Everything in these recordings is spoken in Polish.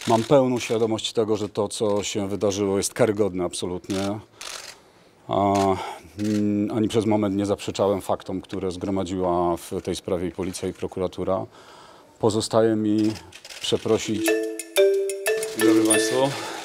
Mam pełną świadomość tego, że to, co się wydarzyło, jest karygodne absolutnie. Ani przez moment nie zaprzeczałem faktom, które zgromadziła w tej sprawie i policja, i prokuratura. Pozostaje mi przeprosić. Dzień dobry Państwu.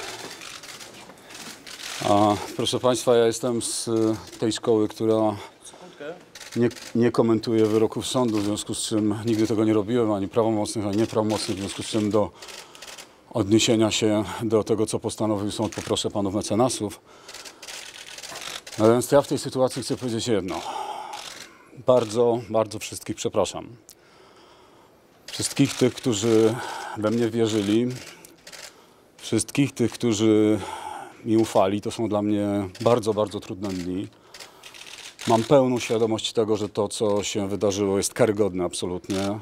Proszę Państwa, ja jestem z tej szkoły, która nie komentuje wyroków sądu, w związku z czym nigdy tego nie robiłem, ani prawomocnych, ani nieprawomocnych, w związku z czym do odniesienia się do tego, co postanowił sąd, poproszę panów mecenasów. Natomiast ja w tej sytuacji chcę powiedzieć jedno. Bardzo, bardzo wszystkich przepraszam. Wszystkich tych, którzy we mnie wierzyli, wszystkich tych, którzy mi ufali. To są dla mnie bardzo, bardzo trudne dni. Mam pełną świadomość tego, że to, co się wydarzyło, jest karygodne absolutnie.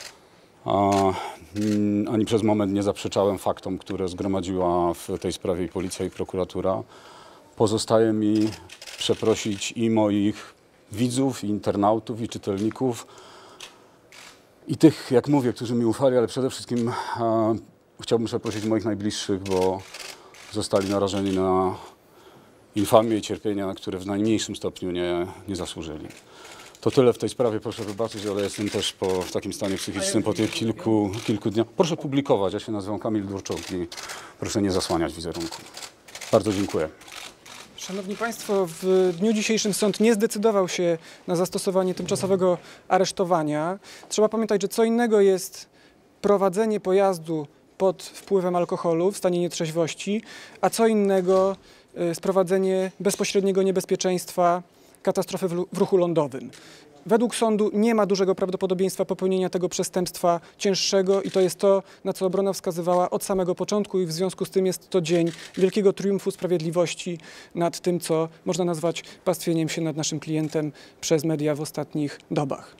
Ani przez moment nie zaprzeczałem faktom, które zgromadziła w tej sprawie i policja, i prokuratura. Pozostaje mi przeprosić i moich widzów, i internautów, i czytelników, i tych, jak mówię, którzy mi ufali, ale przede wszystkim chciałbym przeprosić moich najbliższych, bo zostali narażeni na infamię i cierpienia, na które w najmniejszym stopniu nie zasłużyli. To tyle w tej sprawie, proszę wybaczyć, ale jestem też w takim stanie psychicznym po tych kilku dniach. Proszę publikować, ja się nazywam Kamil Durczuk i proszę nie zasłaniać wizerunku. Bardzo dziękuję. Szanowni Państwo, w dniu dzisiejszym sąd nie zdecydował się na zastosowanie tymczasowego aresztowania. Trzeba pamiętać, że co innego jest prowadzenie pojazdu pod wpływem alkoholu w stanie nietrzeźwości, a co innego sprowadzenie bezpośredniego niebezpieczeństwa katastrofy w ruchu lądowym. Według sądu nie ma dużego prawdopodobieństwa popełnienia tego przestępstwa cięższego i to jest to, na co obrona wskazywała od samego początku i w związku z tym jest to dzień wielkiego triumfu sprawiedliwości nad tym, co można nazwać pastwieniem się nad naszym klientem przez media w ostatnich dobach.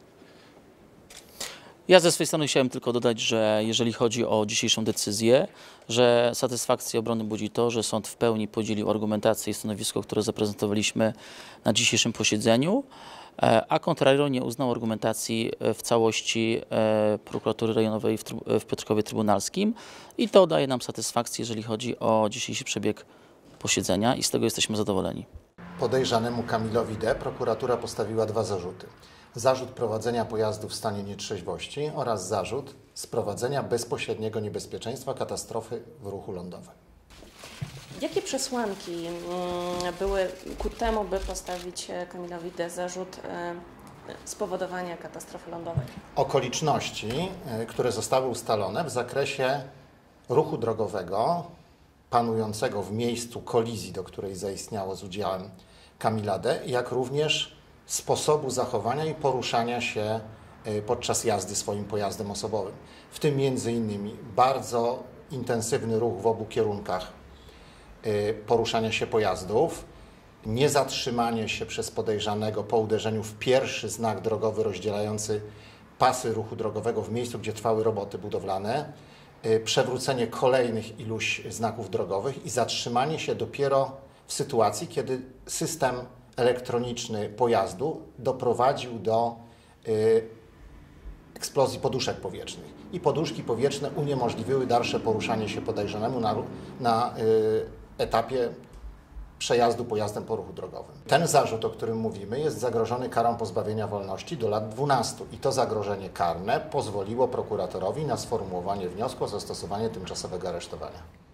Ja ze swojej strony chciałem tylko dodać, że jeżeli chodzi o dzisiejszą decyzję, że satysfakcję obrony budzi to, że sąd w pełni podzielił argumentację i stanowisko, które zaprezentowaliśmy na dzisiejszym posiedzeniu, a contrario nie uznał argumentacji w całości prokuratury rejonowej w Piotrkowie Trybunalskim i to daje nam satysfakcję, jeżeli chodzi o dzisiejszy przebieg posiedzenia i z tego jesteśmy zadowoleni. Podejrzanemu Kamilowi D. prokuratura postawiła dwa zarzuty. Zarzut prowadzenia pojazdu w stanie nietrzeźwości oraz zarzut sprowadzenia bezpośredniego niebezpieczeństwa katastrofy w ruchu lądowym. Jakie przesłanki były ku temu, by postawić Kamilowi D. zarzut spowodowania katastrofy lądowej? Okoliczności, które zostały ustalone w zakresie ruchu drogowego panującego w miejscu kolizji, do której zaistniało z udziałem Kamila D., jak również sposobu zachowania i poruszania się podczas jazdy swoim pojazdem osobowym. W tym m.in. bardzo intensywny ruch w obu kierunkach poruszania się pojazdów, niezatrzymanie się przez podejrzanego po uderzeniu w pierwszy znak drogowy rozdzielający pasy ruchu drogowego w miejscu, gdzie trwały roboty budowlane, przewrócenie kolejnych iluś znaków drogowych i zatrzymanie się dopiero w sytuacji, kiedy system elektroniczny pojazdu doprowadził do eksplozji poduszek powietrznych i poduszki powietrzne uniemożliwiły dalsze poruszanie się podejrzanemu na etapie przejazdu pojazdem po ruchu drogowym. Ten zarzut, o którym mówimy, jest zagrożony karą pozbawienia wolności do lat 12 i to zagrożenie karne pozwoliło prokuratorowi na sformułowanie wniosku o zastosowanie tymczasowego aresztowania.